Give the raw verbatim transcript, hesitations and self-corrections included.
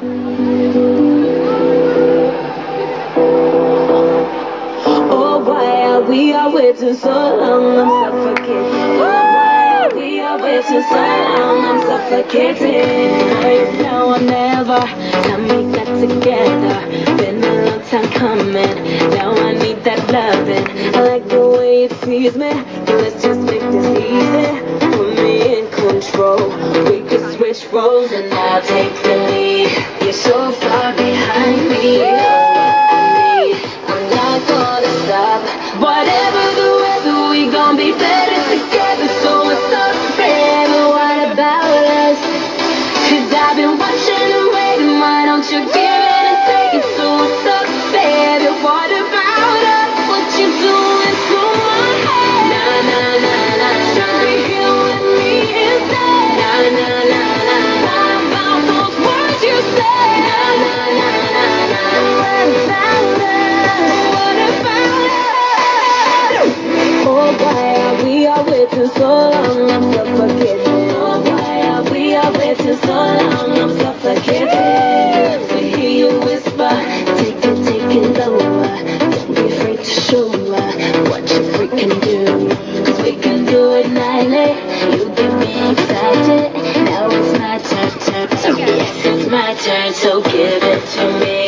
Oh, why are we are waiting so long? I'm suffocating. Why are we are waiting so long? I'm suffocating. Now or never, time we got together. Been a long time coming. Now I need that loving. I like the way it feels me. Let's just make this easy. Put me in control. We could switch roles and I'll take the lead. You're so far behind me. You know what I need. I'm not gonna stop. Whatever the weather, we gon' be better together. So what's up, baby? What about us? Cause I've been watching and waiting. Why don't you give it and take it? So what's up, baby? What about us? What you doing to my head? Nah, nah, nah, nah. Should be here with me instead. Nah, nah, nah, nah. What about those words you said? Nah, nah, nah, nah, nah. What about us? What about us? Oh, why are we are waiting so long? I'm suffocating. Oh, why are we are waiting so long? I'm suffocating. To hear you whisper, take it, take it lower. Don't be afraid to show her what you freaking do. Cause we can do it nightly. You get me excited. Now it's my turn, turn, turn. Yes, it's my turn, so give it to me.